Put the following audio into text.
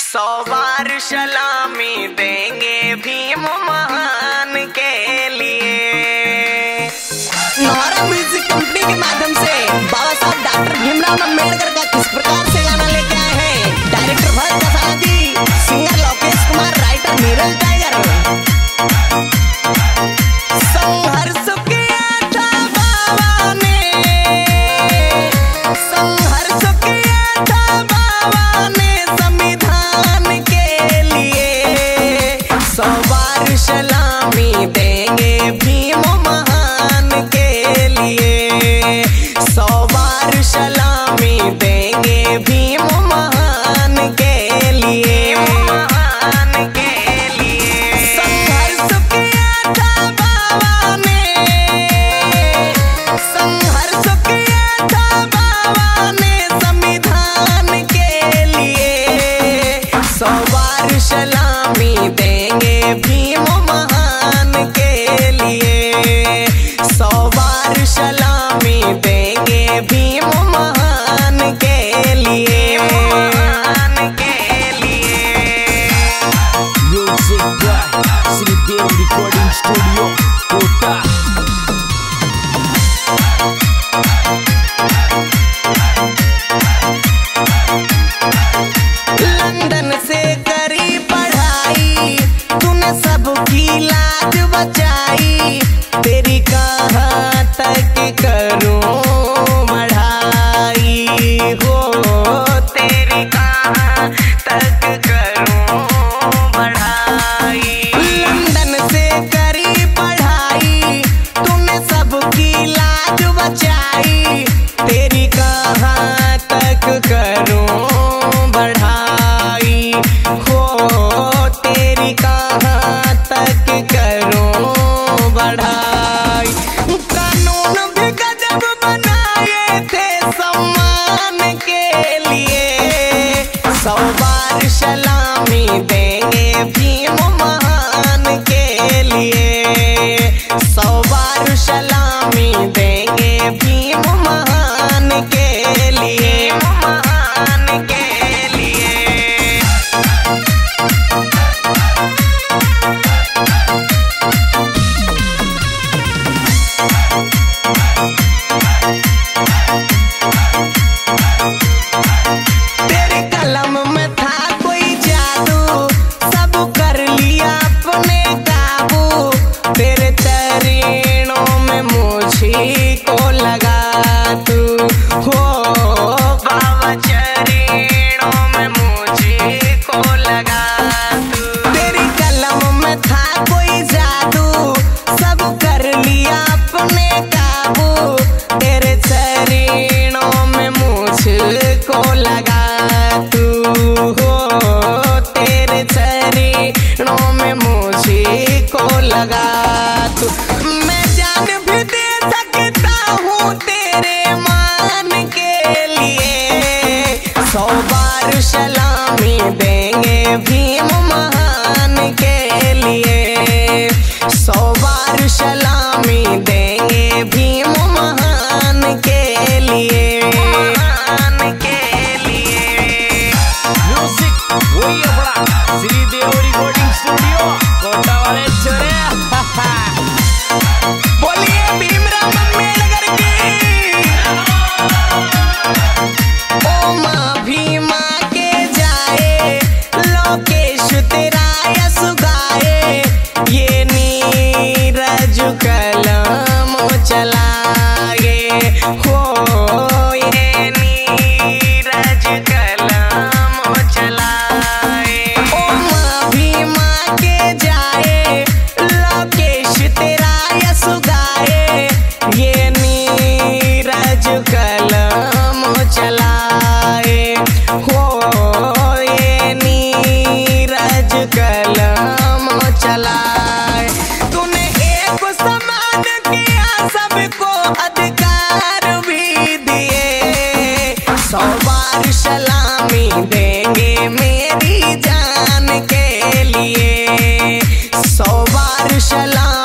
100 बार सलामी देंगे भीम महान के लिए। नौरा म्यूजिक कंपनी के माध्यम से बाबा साहब डॉक्टर भीमराव अम्बेडकर का किस प्रकार से गाना लेके आए हैं। Director Bharat Kasala ji, singer Lokesh Kumar, writer Neeraj Tiger. संघर्ष किया था बाबा ने, संघर्ष किया था बाबा ने संविधान के लिए। 100 बार सलामी देंगे भीम महान के लिए। 100 बार सलामी देंगे भीम महान के लिए, महान के लिए। संघर्ष किया था बाबा ने, संघर्ष किया था बाबा ने संविधान के लिए। 100 बार सलामी देंगे भीम महान के लिए। 100 बार सलामी देंगे भीम महान के लिए, महान के लिए। Music by Shridev recording studio Kota. London से करी पढ़ाई, तूने सबकी लाज बचाई। तेरी कहाँ तक करूं बढ़ाई हो, तेरी कहाँ तक करूं बढ़ाई। लंदन से करी पढ़ाई, तूने सबकी लाज बचाई। तेरी कहाँ तक करूं बढ़ाई हो, तेरी कहाँ तक करूं बढ़ाई। कानून भी गजब बनाए थे सम्मान के लिए। 100 बार सलामी देंगे भीम महान के लिए। 100 बार सलामी देंगे भीम महान के लिए, महान के लिए। तेरे कलम में था कोई जादू, सब कर लिया अपने काबू। तेरे चरणों में मुझी को लगा तू हो, बाबा चरणों में मुझी को लगा तू। तेरी कलम में था कोई जादू, सब कर लिया अपने काबू। तेरे चरणों में मुझको लगा तू हो, तेरे चरणों में मुझको लगा तू। मैं जान भी दे सकता हूँ तेरे मान के लिए। 100 बार सलामी देंगे भीम महान के लिए। 100 बार सलामी देंगे भीम महान के लिए, महान के लिए। म्यूजिक वही अपना श्रीदेव रिकॉर्डिंग स्टूडियो कोटा वाले छोरे। बोलिए भीमराव अम्बेडकर की। ओ माँ भीमा के जाए, लोकेश तेरा यश गाए। ये नीरज कलम चलाए हो, ये नीरज कलम चलाए। ओ माँ भीमा के जाए, लोकेश तेरा यश गाए। ये नीरज कलम चलाए हो, ये नीरज कलम चलाए। तूने एक समान किया, सबको अधिकार भी दिए। 100 बार सलामी देंगे मेरी जान के लिए। 100 बार सलामी